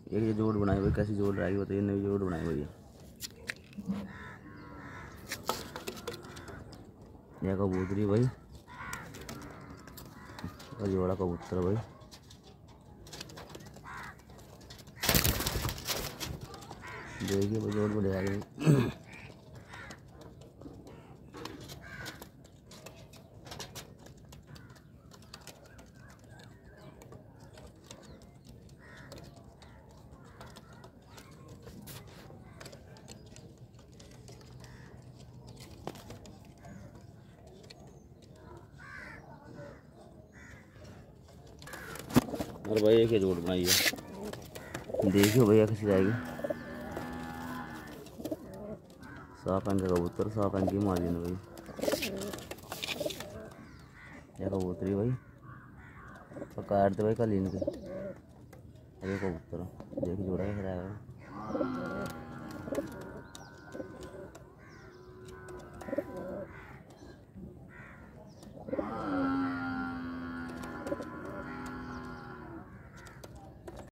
एक ये जोड़ बनाई भाई, कैसी जोड़ रहेगी बताइए, नई जोड़ बनाई भाई। यह कबूतरी भाई, और जोड़ा कबूतर भाई। देखिए भाई जोड़ बढ़िया गई। और भाई एक ये जोड़ बनाई है, देखियो भैया कैसी जाएगी। साफ अंग का कबूतर, साफ अंग की मार्जिन भाई। यह कबूतरी भाई पकाड़ दे भाई कल इनके। अरे कबूतर देखिए जोड़ा कैसा रहेगा।